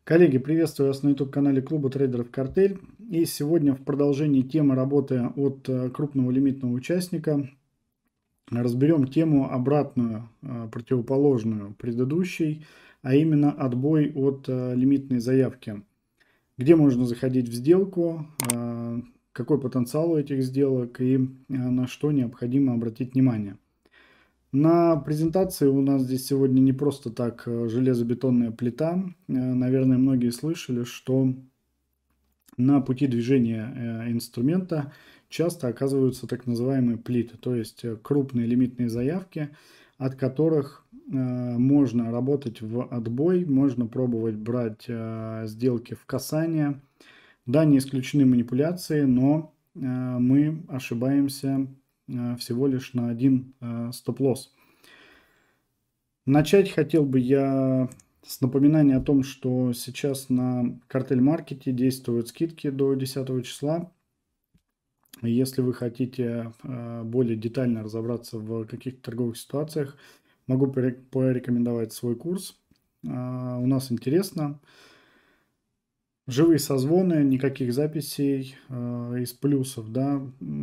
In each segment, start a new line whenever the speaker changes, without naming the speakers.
Коллеги, приветствую вас на YouTube-канале клуба трейдеров «Картель». И сегодня в продолжении темы работы от крупного лимитного участника разберем тему обратную, противоположную предыдущей, а именно отбой от лимитной заявки. Где можно заходить в сделку, какой потенциал у этих сделок и на что необходимо обратить внимание. На презентации у нас здесь сегодня не просто так железобетонная плита. Наверное, многие слышали, что на пути движения инструмента часто оказываются так называемые плиты, то есть крупные лимитные заявки, от которых можно работать в отбой, можно пробовать брать сделки в касание. Да, не исключены манипуляции, но мы ошибаемся всего лишь на один стоп-лосс. Начать хотел бы я с напоминания о том, что сейчас на картель-маркете действуют скидки до 10 числа. Если вы хотите более детально разобраться в каких-то торговых ситуациях, могу порекомендовать свой курс. У нас интересно. Живые созвоны, никаких записей из плюсов, да.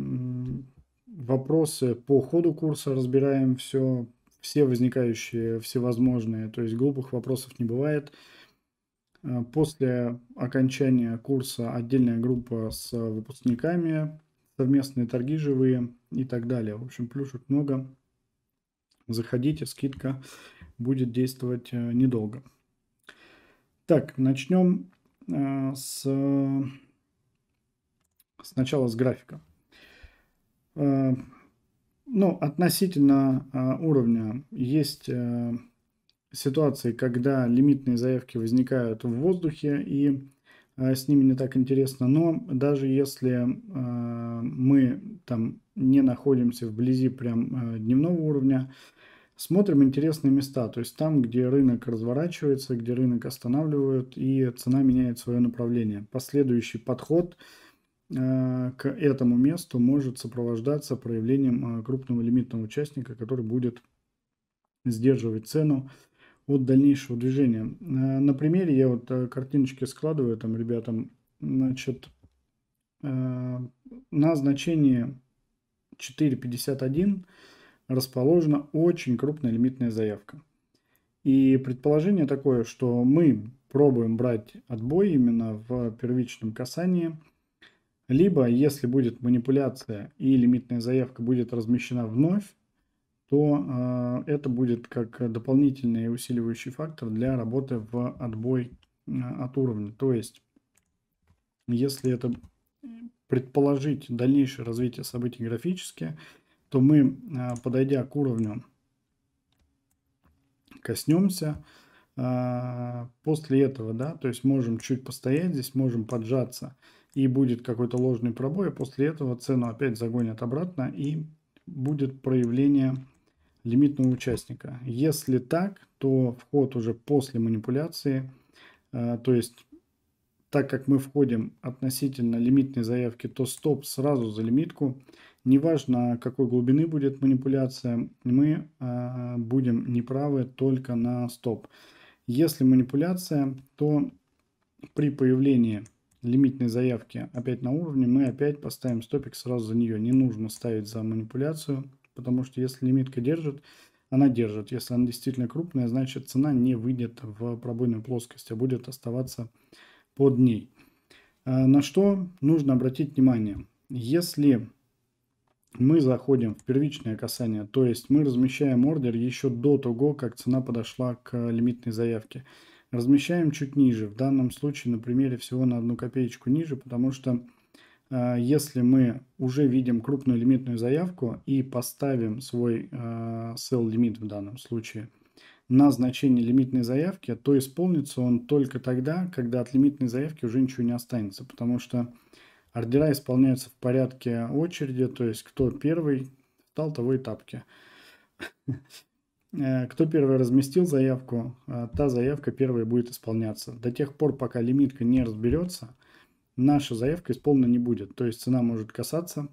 Вопросы по ходу курса разбираем все возникающие, всевозможные, то есть глупых вопросов не бывает. После окончания курса отдельная группа с выпускниками, совместные торги живые и так далее. В общем, плюшек много. Заходите, скидка будет действовать недолго. Так, начнем сначала с графика. Ну, относительно уровня есть ситуации, когда лимитные заявки возникают в воздухе и с ними не так интересно, но даже если мы там не находимся вблизи прям дневного уровня, смотрим интересные места, то есть там, где рынок разворачивается, где рынок останавливают и цена меняет свое направление. Последующий подход к этому месту может сопровождаться проявлением крупного лимитного участника, который будет сдерживать цену от дальнейшего движения. На примере я вот картиночки складываю там ребятам. Значит, на значении 4.51 расположена очень крупная лимитная заявка. И предположение такое, что мы пробуем брать отбой именно в первичном касании. Либо, если будет манипуляция и лимитная заявка будет размещена вновь, то это будет как дополнительный усиливающий фактор для работы в отбой от уровня. То есть, если это предположить дальнейшее развитие событий графически, то мы, подойдя к уровню, коснемся. После этого, да, то есть можем чуть постоять здесь, можем поджаться, и будет какой-то ложный пробой, а после этого цену опять загонят обратно, и будет проявление лимитного участника. Если так, то вход уже после манипуляции, то есть так как мы входим относительно лимитной заявки, то стоп сразу за лимитку. Неважно, какой глубины будет манипуляция, мы будем неправы только на стоп. Если манипуляция, то при появлении лимитной заявки опять на уровне, мы опять поставим стопик сразу за нее. Не нужно ставить за манипуляцию, потому что если лимитка держит, она держит. Если она действительно крупная, значит цена не выйдет в пробойную плоскость, а будет оставаться под ней. На что нужно обратить внимание? Если мы заходим в первичное касание, то есть мы размещаем ордер еще до того, как цена подошла к лимитной заявке. Размещаем чуть ниже, в данном случае на примере всего на 1 копеечку ниже, потому что если мы уже видим крупную лимитную заявку и поставим свой sell лимит в данном случае на значение лимитной заявки, то исполнится он только тогда, когда от лимитной заявки уже ничего не останется, потому что ордера исполняются в порядке очереди, то есть кто первый встал, того и тапки. Кто первый разместил заявку, та заявка первая будет исполняться. До тех пор, пока лимитка не разберется, наша заявка исполнена не будет. То есть цена может касаться,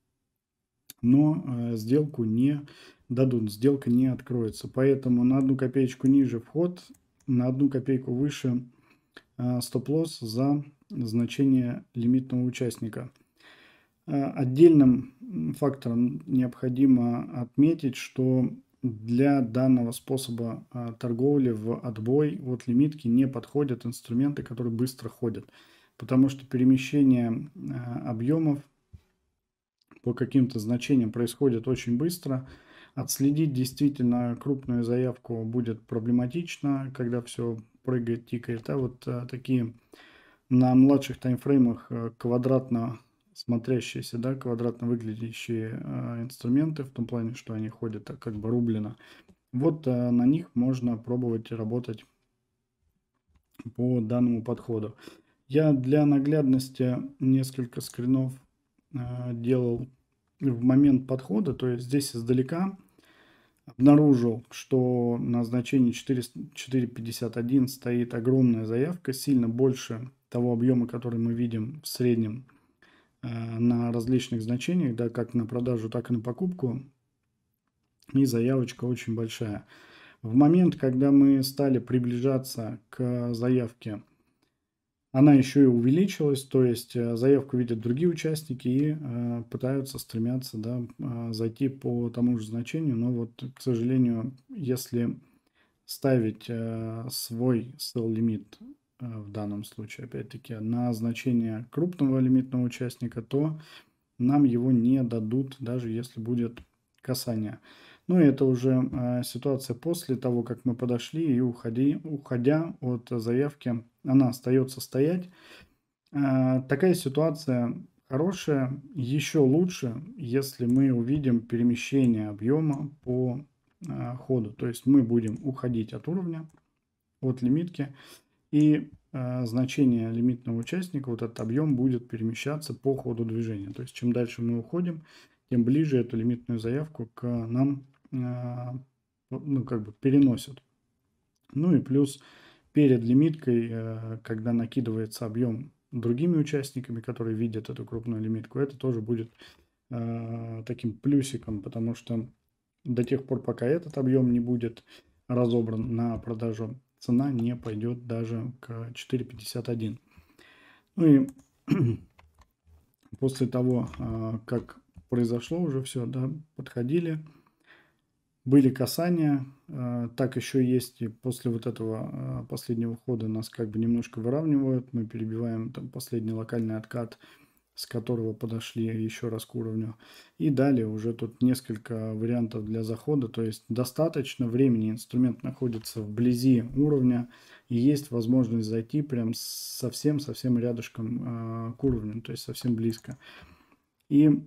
но сделку не дадут, сделка не откроется. Поэтому на 1 копеечку ниже вход, на 1 копейку выше стоп-лосс за значение лимитного участника. Отдельным фактором необходимо отметить, что для данного способа торговли в отбой от лимитки не подходят инструменты, которые быстро ходят, потому что перемещение объемов по каким-то значениям происходит очень быстро. Отследить действительно крупную заявку будет проблематично, когда все прыгает, тикает. А вот такие на младших таймфреймах квадратно смотрящиеся, да, квадратно выглядящие инструменты, в том плане, что они ходят так как бы рублено. Вот на них можно пробовать работать по данному подходу. Я для наглядности несколько скринов делал в момент подхода, то есть здесь издалека обнаружил, что на значении 4.51 стоит огромная заявка, сильно больше того объема, который мы видим в среднем на различных значениях, да, как на продажу, так и на покупку, и заявочка очень большая. В момент, когда мы стали приближаться к заявке, она еще и увеличилась, то есть заявку видят другие участники и пытаются, стремятся, да, зайти по тому же значению, но вот, к сожалению, если ставить свой sell лимит в данном случае, опять-таки, на значение крупного лимитного участника, то нам его не дадут, даже если будет касание. Ну и это уже ситуация после того, как мы подошли и уходя от заявки, она остается стоять. Такая ситуация хорошая, еще лучше, если мы увидим перемещение объема по ходу. То есть мы будем уходить от уровня, от лимитки, и значение лимитного участника, вот этот объем будет перемещаться по ходу движения. То есть чем дальше мы уходим, тем ближе эту лимитную заявку к нам ну, как бы переносят. Ну и плюс перед лимиткой, когда накидывается объем другими участниками, которые видят эту крупную лимитку, это тоже будет таким плюсиком, потому что до тех пор, пока этот объем не будет разобран на продажу, цена не пойдет даже к 4.51. Ну и после того, как произошло уже все, да, подходили, были касания, так еще есть и после вот этого последнего хода нас как бы немножко выравнивают, мы перебиваем там последний локальный откат, с которого подошли еще раз к уровню. И далее уже тут несколько вариантов для захода, то есть достаточно времени инструмент находится вблизи уровня, и есть возможность зайти прям совсем рядышком к уровню, то есть совсем близко. И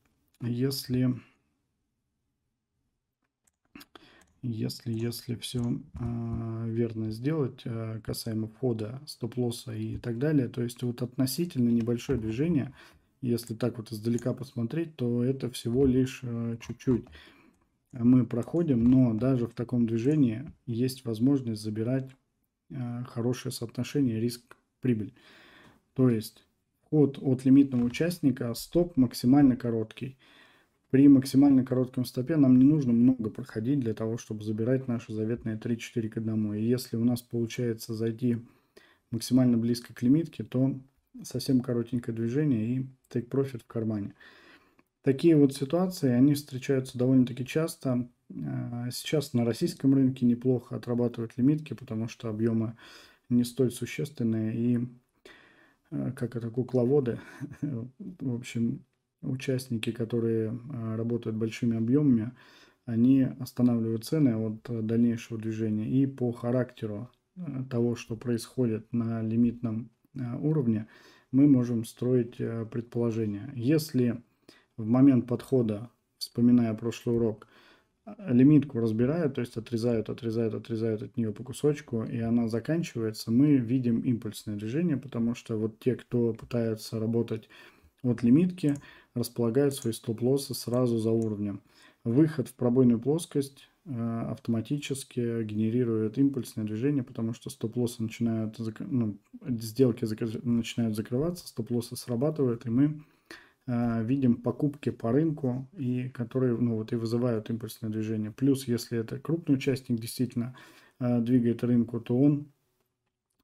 если все верно сделать касаемо входа, стоп-лосса и так далее, то есть вот относительно небольшое движение, если так вот издалека посмотреть, то это всего лишь чуть-чуть мы проходим, но даже в таком движении есть возможность забирать хорошее соотношение риск-прибыль. То есть вход от лимитного участника, стоп максимально короткий. При максимально коротком стопе нам не нужно много проходить для того, чтобы забирать наши заветные 3-4 к 1. И если у нас получается зайти максимально близко к лимитке, то совсем коротенькое движение и take profit в кармане. Такие вот ситуации, они встречаются довольно-таки часто. Сейчас на российском рынке неплохо отрабатывают лимитки, потому что объемы не столь существенные и как это, кукловоды, в общем, участники, которые работают большими объемами, они останавливают цены от дальнейшего движения. И по характеру того, что происходит на лимитном уровне, мы можем строить предположения. Если в момент подхода, вспоминая прошлый урок, лимитку разбирают, то есть отрезают от нее по кусочку, и она заканчивается, мы видим импульсное движение, потому что вот те, кто пытаются работать от лимитки, располагают свои стоп-лоссы сразу за уровнем. Выход в пробойную плоскость автоматически генерирует импульсное движение, потому что стоп-лоссы начинают, сделки начинают закрываться, стоп-лоссы срабатывают, и мы видим покупки по рынку, и которые и вызывают импульсное движение. Плюс, если это крупный участник действительно двигает рынку, то он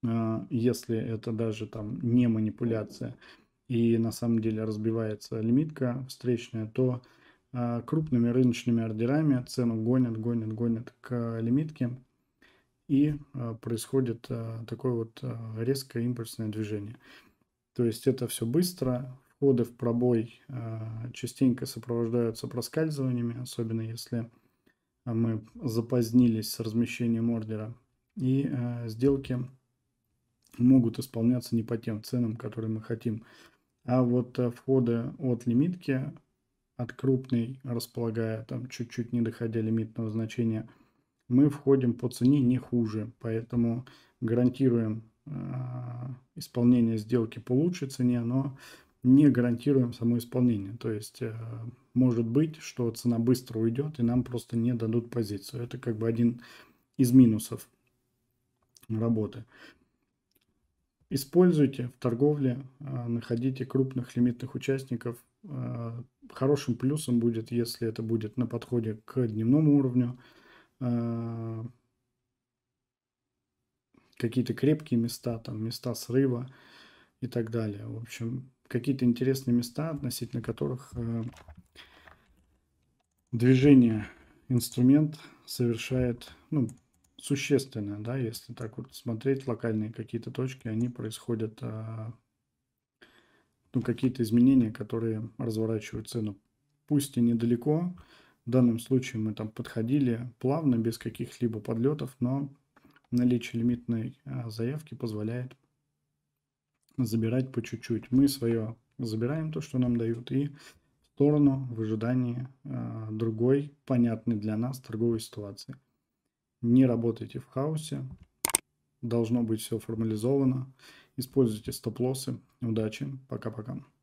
если это даже там не манипуляция и на самом деле разбивается лимитка встречная, то крупными рыночными ордерами цену гонят к лимитке, и происходит такое вот резкое импульсное движение. То есть это все быстро, входы в пробой частенько сопровождаются проскальзываниями, особенно если мы запозднились с размещением ордера, и сделки могут исполняться не по тем ценам, которые мы хотим. А вот входы от лимитки, от крупной, располагая там чуть-чуть не доходя лимитного значения, мы входим по цене не хуже, поэтому гарантируем исполнение сделки по лучшей цене, но не гарантируем само исполнение. То есть может быть, что цена быстро уйдет и нам просто не дадут позицию. Это как бы один из минусов работы. Используйте в торговле, находите крупных лимитных участников. Хорошим плюсом будет, если это будет на подходе к дневному уровню, какие-то крепкие места, там места срыва и так далее. В общем, какие-то интересные места, относительно которых движение инструмент совершает, ну, существенное, да, если так вот смотреть, локальные какие-то точки, они происходят, ну, какие-то изменения, которые разворачивают цену. Пусть и недалеко, в данном случае мы там подходили плавно, без каких-либо подлетов, но наличие лимитной заявки позволяет забирать по чуть-чуть. Мы свое забираем, то, что нам дают, и в сторону в ожидании другой, понятной для нас торговой ситуации. Не работайте в хаосе, должно быть все формализовано. Используйте стоп-лоссы. Удачи, пока-пока.